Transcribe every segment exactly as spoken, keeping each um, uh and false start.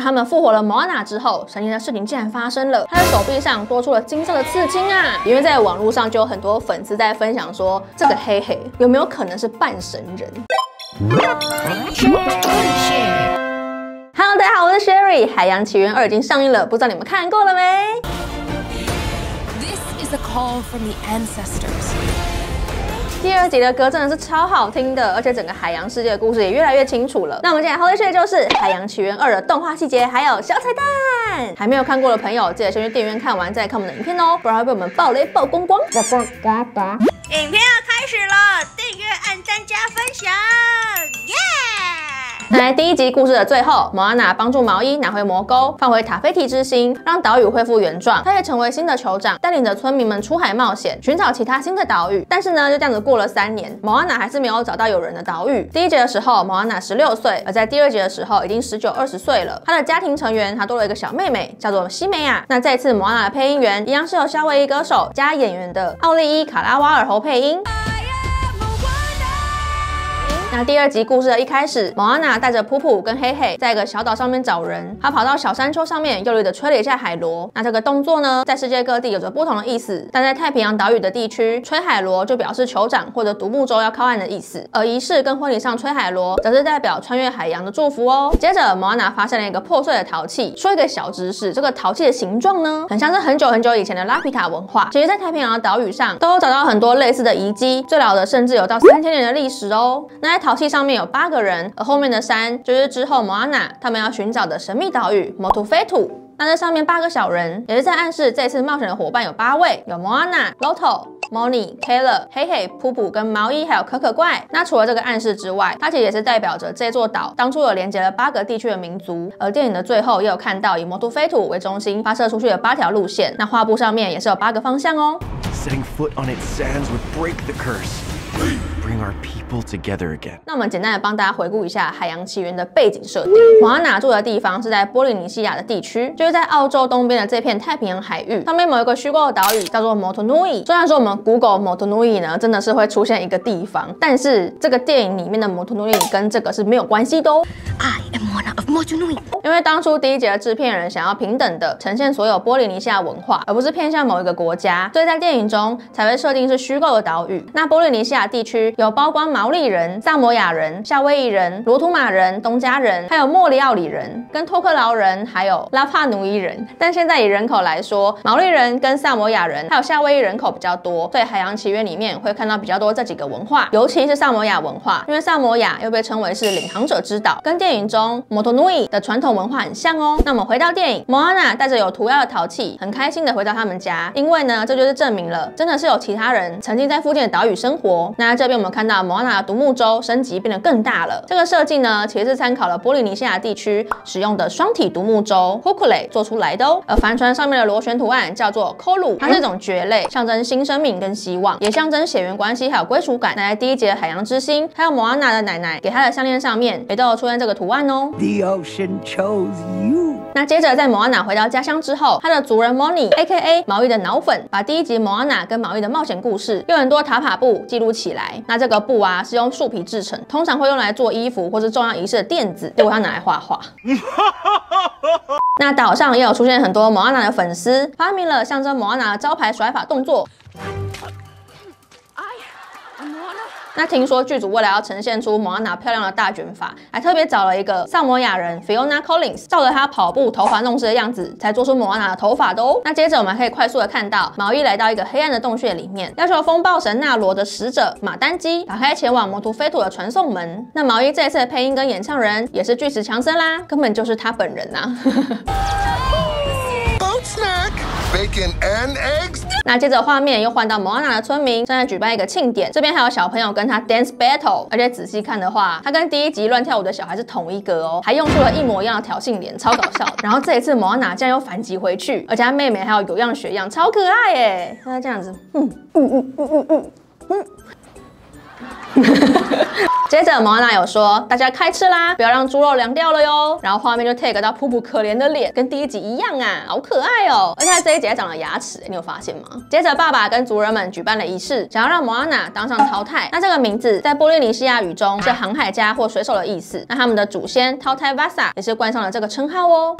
他们复活了莫阿娜之后，神奇的事情竟然发生了，她的手臂上多出了金色的刺青啊！因为在网络上就有很多粉丝在分享说，这个黑黑有没有可能是半神人？ Hello， 大家好，我是 Sherry。《海洋奇缘二》已经上映了，不知道你们看过了没 ？This is a call from the ancestors。 第二集的歌真的是超好听的，而且整个海洋世界的故事也越来越清楚了。那我们今天 Holy Share 就是《海洋奇缘二》的动画细节，还有小彩蛋。还没有看过的朋友，记得先去电影院看完再看我们的影片哦，不然会被我们爆雷爆光光。 影片要开始了，订阅、按赞、加分享，耶！ 在第一集故事的最后，莫阿娜帮助毛伊拿回魔钩，放回塔菲提之心，让岛屿恢复原状。他也成为新的酋长，带领着村民们出海冒险，寻找其他新的岛屿。但是呢，就这样子过了三年，莫阿娜还是没有找到有人的岛屿。第一集的时候，莫阿娜十六岁，而在第二集的时候已经十九、二十岁了。他的家庭成员还多了一个小妹妹，叫做西美亚。那这次莫阿娜的配音员一样是由夏威夷歌手加演员的奥利伊·卡拉瓦尔侯配音。那第二集故事的一开始，莫阿娜带着普普跟黑黑在一个小岛上面找人，他跑到小山丘上面，用力的吹了一下海螺。那这个动作呢，在世界各地有着不同的意思，但在太平洋岛屿的地区，吹海螺就表示酋长或者独木舟要靠岸的意思，而仪式跟婚礼上吹海螺，则是代表穿越海洋的祝福哦。接着，莫阿娜发现了一个破碎的陶器，说一个小知识，这个陶器的形状呢，很像是很久很久以前的拉皮塔文化。其实，在太平洋的岛屿上，都有找到很多类似的遗迹，最老的甚至有到三千年的历史哦。那在陶器上面有八个人，而后面的山就是之后莫阿娜他们要寻找的神秘岛屿摩图菲土。那这上面八个小人，也是在暗示这次冒险的伙伴有八位，有莫阿娜、Loto、Moni、Kayla、黑黑、普普跟毛伊，还有可可怪。那除了这个暗示之外，它其实也是代表着这座岛当初有连接了八个地区的民族。而电影的最后也有看到以摩图菲土为中心发射出去的八条路线，那画布上面也是有八个方向哦。 Setting foot on its sands would break the curse. Bring our people together again. 那我们简单的帮大家回顾一下《海洋奇缘》的背景设定。莫阿娜住的地方是在波利尼西亚的地区，就是在澳洲东边的这片太平洋海域，上面某一个虚构的岛屿叫做 Motunui。虽然说我们 Google Motunui 呢，真的是会出现一个地方，但是这个电影里面的 Motunui 跟这个是没有关系的哦。 I am one of Motunui。 因为当初第一集的制片人想要平等的呈现所有波利尼西亚文化，而不是偏向某一个国家，所以在电影中才会设定是虚构的岛屿。那波利尼西亚地区有包括毛利人、萨摩亚人、夏威夷人、罗图马人、东加人，还有莫里奥里人、跟托克劳人，还有拉帕努伊人。但现在以人口来说，毛利人跟萨摩亚人还有夏威夷人口比较多，所以《海洋奇缘》里面会看到比较多这几个文化，尤其是萨摩亚文化，因为萨摩亚又被称为是领航者之岛，跟电影中摩托努伊的传统文化很像哦。那我们回到电影，莫阿娜带着有涂鸦的陶器，很开心的回到他们家，因为呢，这就是证明了真的是有其他人曾经在附近的岛屿生活。那这边我们看到莫阿娜的独木舟升级变得更大了。这个设计呢，其实是参考了波利尼西亚地区使用的双体独木舟 Hukule 做出来的哦。而帆船上面的螺旋图案叫做 Kolu， 它是一种蕨类，象征新生命跟希望，也象征血缘关系还有归属感。那在第一集的海洋之心，还有莫阿娜的奶奶给她的项链上面也都有出现这个图案哦。 The ocean chose you。 那接着在莫阿娜回到家乡之后，她的族人 Moni A K A 毛伊的脑粉，把第一集莫阿娜跟毛伊的冒险故事用很多塔帕布记录起来。那这个布啊是用树皮制成，通常会用来做衣服或是重要仪式的垫子，结果他拿来画画。那岛上也有出现很多莫阿娜的粉丝，发明了象征莫阿娜的招牌甩法动作。那听说剧组为了要呈现出莫阿娜漂亮的大卷发，还特别找了一个萨摩亚人 Fiona Collins， 照着她跑步头发弄湿的样子，才做出莫阿娜的头发的哦。那接着我们可以快速的看到毛伊来到一个黑暗的洞穴里面，要求风暴神纳罗的使者马丹基打开前往摩图菲土的传送门。那毛伊这一次的配音跟演唱人也是巨石强森啦，根本就是他本人啊。 Bacon and eggs。 那接着画面又换到莫阿娜的村民正在举办一个庆典，这边还有小朋友跟他 dance battle， 而且仔细看的话，他跟第一集乱跳舞的小孩是同一个哦，还用出了一模一样的挑衅脸，超搞笑的。然后这一次莫阿娜竟然又反击回去，而且他妹妹还有有样学样，超可爱耶！他这样子，嗯嗯嗯嗯嗯嗯嗯。 接着莫阿娜有说，大家开吃啦，不要让猪肉凉掉了哟。然后画面就 take 到普普可怜的脸，跟第一集一样啊，好可爱哦。而且他这一集还长了牙齿，你有发现吗？接着爸爸跟族人们举办了仪式，想要让莫阿娜当上淘汰。那这个名字在波利尼西亚语中是航海家或水手的意思。那他们的祖先淘汰 Vasa 也是冠上了这个称号哦。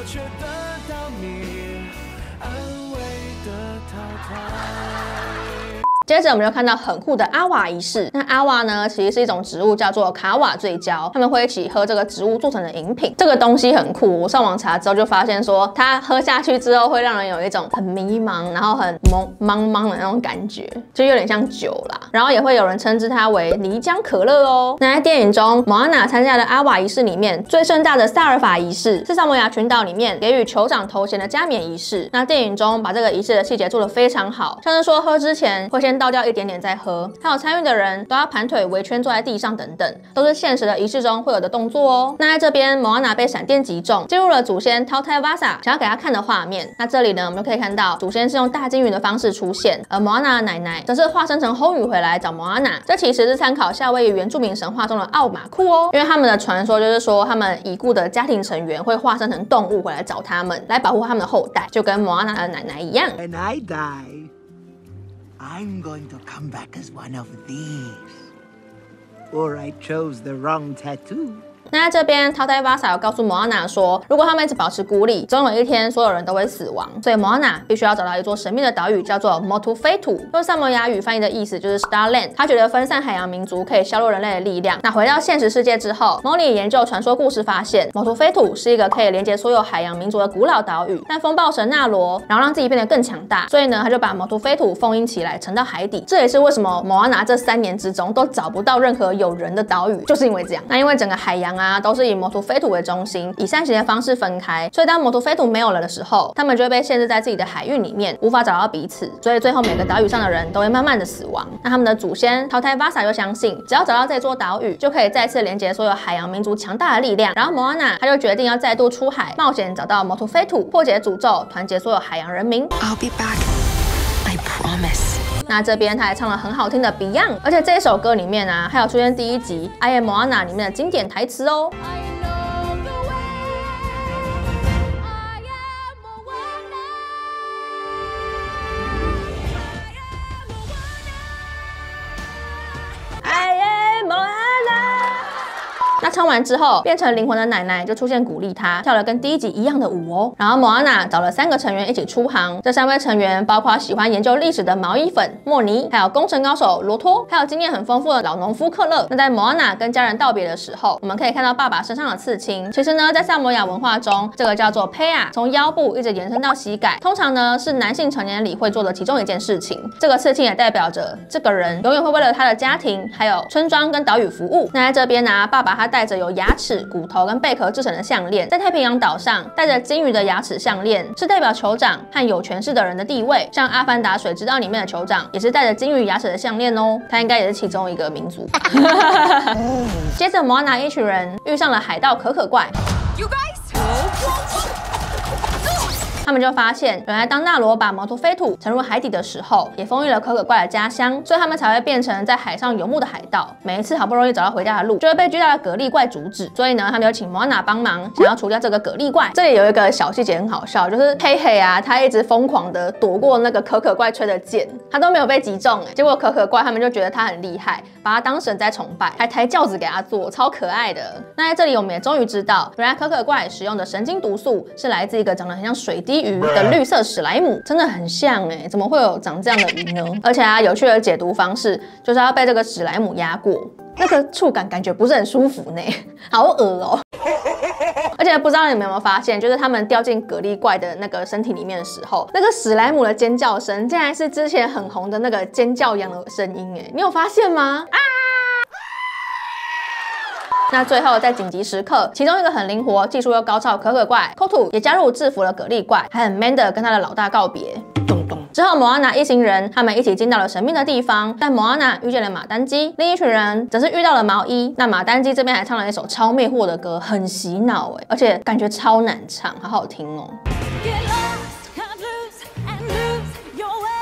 接着我们就看到很酷的阿瓦仪式。那阿瓦呢，其实是一种植物，叫做卡瓦醉胶，他们会一起喝这个植物做成的饮品。这个东西很酷，我上网查之后就发现说，它喝下去之后会让人有一种很迷茫，然后很懵茫茫的那种感觉，就有点像酒啦。然后也会有人称之它为泥浆可乐哦。那在电影中，莫阿娜参加的阿瓦仪式里面，最盛大的萨尔法仪式是萨摩亚群岛里面给予酋长头衔的加冕仪式。那电影中把这个仪式的细节做得非常好，像是说喝之前会先倒掉一点点再喝，还有参与的人都要盘腿围圈坐在地上等等，都是现实的仪式中会有的动作哦。那在这边，莫阿娜被闪电击中，进入了祖先淘汰 Vasa 想要给他看的画面。那这里呢，我们就可以看到祖先是用大鲸鱼的方式出现，而莫阿娜的奶奶则是化身成红鱼回来找莫阿娜。这其实是参考夏威夷原住民神话中的奥马库哦，因为他们的传说就是说，他们已故的家庭成员会化身成动物回来找他们，来保护他们的后代，就跟莫阿娜的奶奶一样。 When I die, I'm going to come back as one of these. Or I chose the wrong tattoo. 那在这边，淘汰 Vasa 有告诉莫阿娜说，如果他们一直保持孤立，总有一天所有人都会死亡。所以莫阿娜必须要找到一座神秘的岛屿，叫做 Motufetu， 用萨摩亚语翻译的意思就是 Starland。他觉得分散海洋民族可以削弱人类的力量。那回到现实世界之后，莫里研究传说故事发现 ，Motufetu 是一个可以连接所有海洋民族的古老岛屿。但风暴神纳罗，然后让自己变得更强大，所以呢，他就把 Motufetu 封印起来，沉到海底。这也是为什么莫阿娜这三年之中都找不到任何有人的岛屿，就是因为这样。那因为整个海洋啊。都是以Motufetu为中心，以扇形的方式分开，所以当Motufetu没有了的时候，他们就会被限制在自己的海域里面，无法找到彼此，所以最后每个岛屿上的人都会慢慢的死亡。那他们的祖先淘汰 Vasa 又相信，只要找到这座岛屿，就可以再次连接所有海洋民族强大的力量。然后莫阿娜他就决定要再度出海冒险，找到Motufetu，破解诅咒，团结所有海洋人民。 I'll be back. I promise. 那这边他还唱了很好听的 Beyond， 而且这一首歌里面啊，还有出现第一集 I Am Moana 里面的经典台词哦。那唱完之后，变成灵魂的奶奶就出现鼓励他，跳了跟第一集一样的舞哦。然后莫阿娜找了三个成员一起出航，这三位成员包括喜欢研究历史的毛衣粉莫尼，还有工程高手罗托，还有经验很丰富的老农夫克勒。那在莫阿娜跟家人道别的时候，我们可以看到爸爸身上的刺青。其实呢，在萨摩亚文化中，这个叫做 Pea， 从腰部一直延伸到膝盖，通常呢是男性成年礼会做的其中一件事情。这个刺青也代表着这个人永远会为了他的家庭、还有村庄跟岛屿服务。那在这边呢、啊，爸爸他带着有牙齿、骨头跟贝壳制成的项链，在太平洋岛上带着鲸鱼的牙齿项链，是代表酋长和有权势的人的地位。像《阿凡达水之道》里面的酋长也是带着鲸鱼牙齿的项链哦，他应该也是其中一个民族。接着，莫阿娜一群人遇上了海盗可可怪。You guys? 他们就发现，原来当纳罗把Motufetu沉入海底的时候，也封印了可可怪的家乡，所以他们才会变成在海上游牧的海盗。每一次好不容易找到回家的路，就会被巨大的蛤蜊怪阻止。所以呢，他们就请莫阿娜帮忙，想要除掉这个蛤蜊怪。这里有一个小细节很好笑，就是黑黑啊，他一直疯狂的躲过那个可可怪吹的箭，他都没有被击中哎。结果可可怪他们就觉得他很厉害，把他当神在崇拜，还抬轿子给他坐，超可爱的。那在这里我们也终于知道，原来可可怪使用的神经毒素是来自一个长得很像水滴鱼的绿色史莱姆，真的很像哎、欸，怎么会有长这样的鱼呢？而且啊，有趣的解读方式就是要被这个史莱姆压过，那个触感感觉不是很舒服呢，好恶哦、喔。而且不知道你们有没有发现，就是他们掉进蛤蜊怪的那个身体里面的时候，那个史莱姆的尖叫声竟然是之前很红的那个尖叫羊的声音哎，你有发现吗？啊！那最后在紧急时刻，其中一个很灵活、技术又高超的可可怪 Kotu 也加入制服了蛤蜊怪，还很 man 的跟他的老大告别。咚咚。之后，莫阿娜一行人他们一起进到了神秘的地方，但莫阿娜遇见了马丹基，另一群人则是遇到了毛衣。那马丹基这边还唱了一首超魅惑的歌，很洗脑哎，而且感觉超难唱，好好听哦。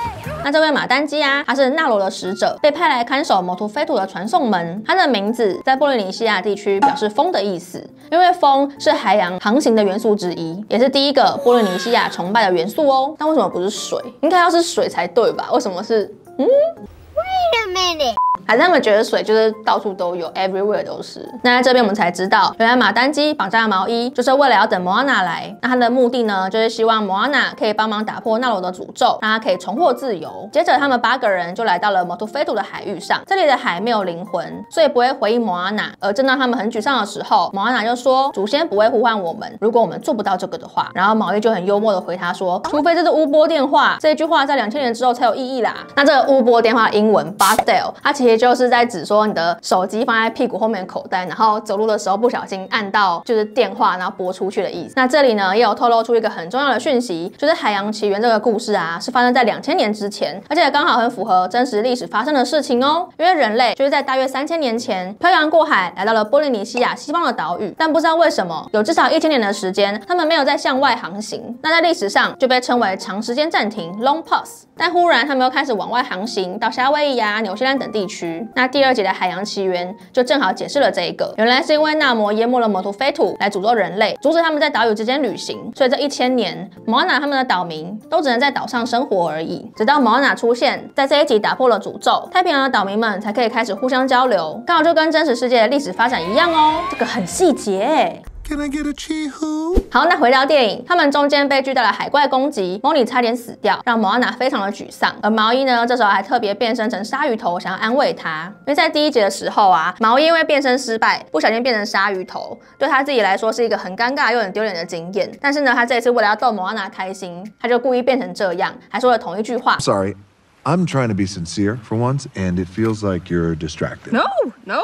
那这位马丹基啊，他是纳罗的使者，被派来看守摩图菲图的传送门。他的名字在波利尼西亚地区表示风的意思，因为风是海洋航行的元素之一，也是第一个波利尼西亚崇拜的元素哦。但为什么不是水？应该要是水才对吧？为什么是嗯 Wait a minute. 还是他们觉得水就是到处都有 ，everywhere 都是。那在这边我们才知道，原来马丹基绑架毛衣就是为了要等莫阿娜来。那他的目的呢，就是希望莫阿娜可以帮忙打破纳罗的诅咒，让他可以重获自由。接着他们八个人就来到了摩图菲图的海域上，这里的海没有灵魂，所以不会回应莫阿娜。而正当他们很沮丧的时候，莫阿娜就说：“祖先不会呼唤我们，如果我们做不到这个的话。”然后毛衣就很幽默的回他说：“除非这是乌波电话，这句话在两千年之后才有意义啦。”那这个乌波电话英文 Bardell， 它其实就是在指说你的手机放在屁股后面的口袋，然后走路的时候不小心按到就是电话，然后拨出去的意思。那这里呢也有透露出一个很重要的讯息，就是《海洋奇缘》这个故事啊是发生在两千年之前，而且刚好很符合真实历史发生的事情哦。因为人类就是在大约三千年前漂洋过海来到了波利尼西亚西方的岛屿，但不知道为什么有至少一千年的时间，他们没有在向外航行。那在历史上就被称为长时间暂停 （long pause）。但忽然他们又开始往外航行，到夏威夷啊、纽西兰等地区。那第二节的海洋奇缘就正好解释了这一个，原来是因为纳摩淹没了摩图菲图来诅咒人类，阻止他们在岛屿之间旅行，所以这一千年莫阿娜他们的岛民都只能在岛上生活而已。直到莫阿娜出现，在这一集打破了诅咒，太平洋的岛民们才可以开始互相交流，刚好就跟真实世界的历史发展一样哦。这个很细节欸。 Can I get a Chi-Hoo? 好，那回到电影，他们中间被巨大的海怪攻击，莫妮差点死掉，让莫阿娜非常的沮丧。而毛衣呢，这时候还特别变身成鲨鱼头，想要安慰她。因为在第一集的时候啊，毛衣因为变身失败，不小心变成鲨鱼头，对他自己来说是一个很尴尬又很丢脸的经验。但是呢，他这一次为了要逗莫阿娜开心，他就故意变成这样，还说了同一句话。 Sorry, I'm trying to be sincere for once, and it feels like you're distracted. No, no,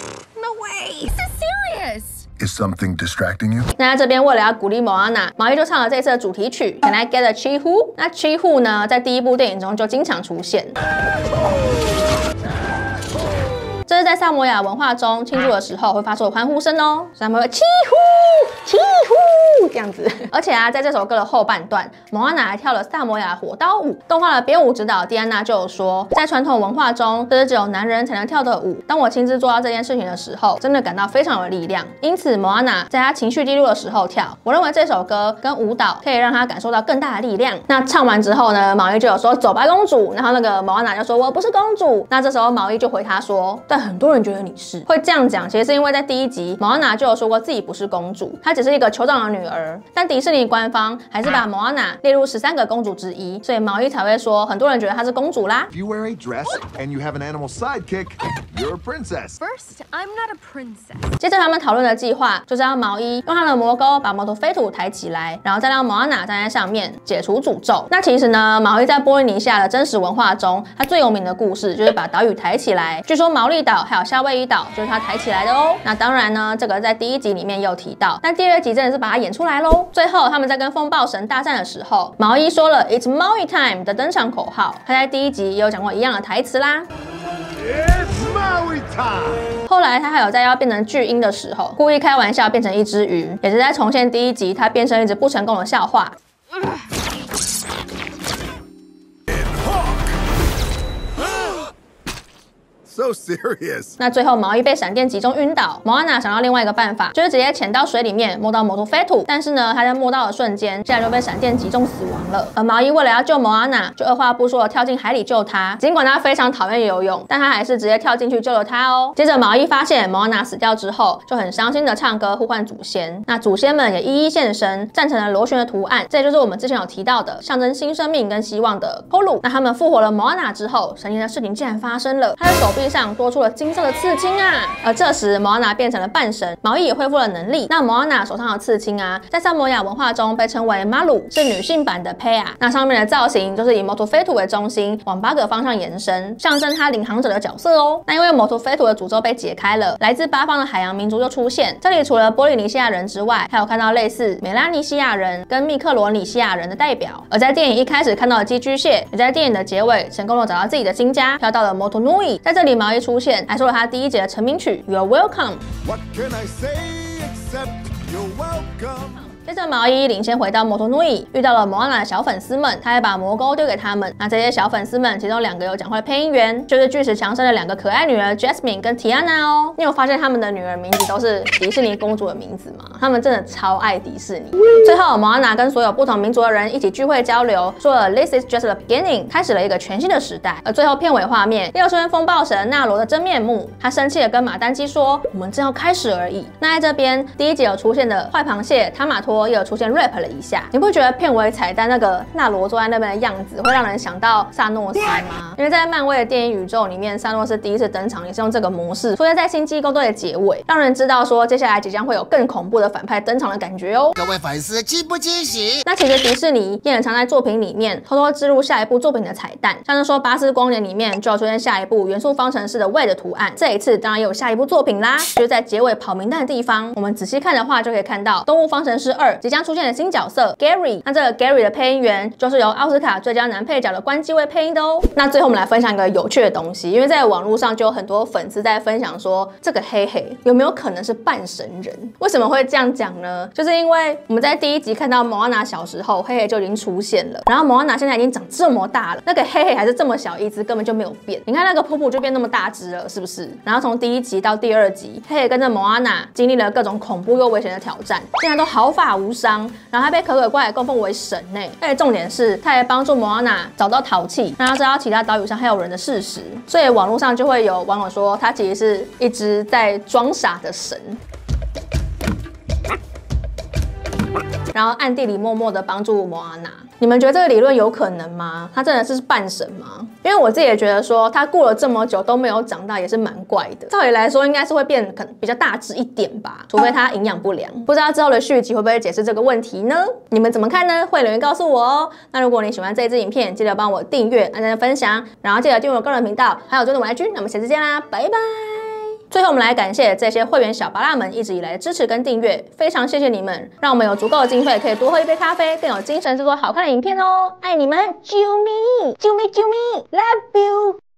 no way. This is serious.Is something distracting you? 那在这边为了要鼓励莫阿娜，毛衣就唱了这一次的主题曲 Can I Get a Chi-Hoo？ 那 Chi-Hoo 呢，在第一部电影中就经常出现。这是在萨摩亚文化中庆祝的时候会发出的欢呼声哦，所以他们会气呼气呼这样子。而且啊，在这首歌的后半段，莫阿娜还跳了萨摩亚火刀舞。动画的编舞指导蒂安娜就有说，在传统文化中，这是只有男人才能跳的舞。当我亲自做到这件事情的时候，真的感到非常有力量。因此，莫阿娜在她情绪低落的时候跳，我认为这首歌跟舞蹈可以让她感受到更大的力量。那唱完之后呢，毛衣就有说走吧公主，然后那个莫阿娜就说我不是公主。那这时候毛衣就回她说，但很多人觉得你是。会这样讲，其实是因为在第一集，莫阿娜就有说过自己不是公主，她只是一个酋长的女儿。但迪士尼官方还是把莫阿娜列入十三个公主之一，所以毛衣才会说很多人觉得她是公主啦。 If you wear a dress and you have an animal sidekick, you're a princess. First, I'm not a princess. 接着他们讨论的计划就是让毛衣用他的魔钩把摩图菲图抬起来，然后再让莫阿娜站在上面解除诅咒。那其实呢，毛衣在波利尼西亚的真实文化中，他最有名的故事就是把岛屿抬起来。据说毛利岛还有夏威夷岛就是他抬起来的哦。那当然呢，这个在第一集里面也有提到，但第二集真的是把它演出来喽。最后他们在跟风暴神大战的时候，毛衣说了 "It's Maui time" 的登场口号，他在第一集也有讲过一样的台词啦。 It's Maui time! 后来他还有在要变成巨鹰的时候，故意开玩笑变成一只鱼，也是在重现第一集他变身一直不成功的笑话。 So serious. 那最后毛衣被闪电击中晕倒，莫阿娜想到另外一个办法，就是直接潜到水里面摸到摩图菲图，但是呢，他在摸到的瞬间，竟然就被闪电击中死亡了。而毛衣为了要救莫阿娜，就二话不说的跳进海里救她。尽管他非常讨厌游泳，但他还是直接跳进去救了她哦。接着毛衣发现莫阿娜死掉之后，就很伤心的唱歌呼唤祖先。那祖先们也一一现身，站成了螺旋的图案，这也就是我们之前有提到的象征新生命跟希望的 Polu。那他们复活了莫阿娜之后，神奇的事情竟然发生了，他的手臂上多出了金色的刺青啊！而这时莫阿娜变成了半神，毛衣也恢复了能力。那莫阿娜手上的刺青啊，在萨摩亚文化中被称为马鲁，是女性版的佩亚。那上面的造型就是以摩图菲图为中心，往八个方向延伸，象征他领航者的角色哦。那因为摩图菲图的诅咒被解开了，来自八方的海洋民族就出现。这里除了波利尼西亚人之外，还有看到类似美拉尼西亚人跟密克罗尼西亚人的代表。而在电影一开始看到的寄居蟹，也在电影的结尾成功的找到自己的新家，飘到了摩图努伊。在这里毛衣出现，还说了他第一节的成名曲 You're Welcome。 What can I say except you're welcome? 接着毛衣领先回到摩托努伊，遇到了莫阿娜的小粉丝们，他还把魔钩丢给他们。那这些小粉丝们，其中两个有讲话的配音员，就是巨石强森的两个可爱女儿 Jasmine 跟 Tiana 哦。你有发现他们的女儿名字都是迪士尼公主的名字吗？他们真的超爱迪士尼。最后，莫阿娜跟所有不同民族的人一起聚会交流，说了 This is just the beginning， 开始了一个全新的时代。而最后片尾画面，六尊风暴神纳罗的真面目，他生气的跟马丹基说：“我们正要开始而已。”那在这边第一集有出现的坏螃蟹塔马托也有出现 rap 了一下，你不觉得片尾彩蛋那个纳罗坐在那边的样子会让人想到萨诺斯吗？因为在漫威的电影宇宙里面，萨诺斯第一次登场也是用这个模式，出现在星际攻队的结尾，让人知道说接下来即将会有更恐怖的反派登场的感觉哦。 各位粉丝惊不惊喜？ 那其实迪士尼也很常在作品里面偷偷植入下一部作品的彩蛋，像是说巴斯光年里面就要出现下一部元素方程式的 W 的图案，这一次当然也有下一部作品啦，就是在结尾跑名单的地方，我们仔细看的话就可以看到动物方程式二即将出现的新角色 Gary， 那这个 Gary 的配音员就是由奥斯卡最佳男配角的关继威配音的哦。那最后我们来分享一个有趣的东西，因为在网络上就有很多粉丝在分享说，这个黑黑有没有可能是半神人？为什么会这样讲呢？就是因为我们在第一集看到莫阿娜小时候，黑黑就已经出现了，然后莫阿娜现在已经长这么大了，那个黑黑还是这么小一只，根本就没有变。你看那个瀑布就变那么大只了，是不是？然后从第一集到第二集，黑黑跟着莫阿娜经历了各种恐怖又危险的挑战，竟然都毫发无伤，然后还被可可怪供奉为神呢。而且重点是，他还帮助莫阿娜找到陶器，让他知道其他岛屿上还有人的事实。所以网络上就会有网友说，他其实是一只在装傻的神。然后暗地里默默的帮助莫阿娜。你们觉得这个理论有可能吗？他真的是半神吗？因为我自己也觉得说，他过了这么久都没有长大，也是蛮怪的。照理来说，应该是会变可能比较大只一点吧，除非他营养不良。不知道之后的续集会不会解释这个问题呢？你们怎么看呢？会留言告诉我哦。那如果你喜欢这一支影片，记得帮我订阅、按赞、分享，然后记得订阅我个人频道，还有追踪我 I G。那我们下次见啦，拜拜。最后，我们来感谢这些会员小巴拉们一直以来的支持跟订阅，非常谢谢你们，让我们有足够的经费可以多喝一杯咖啡，更有精神制作好看的影片哦！爱你们，啾咪，啾咪，啾咪 ，Love you。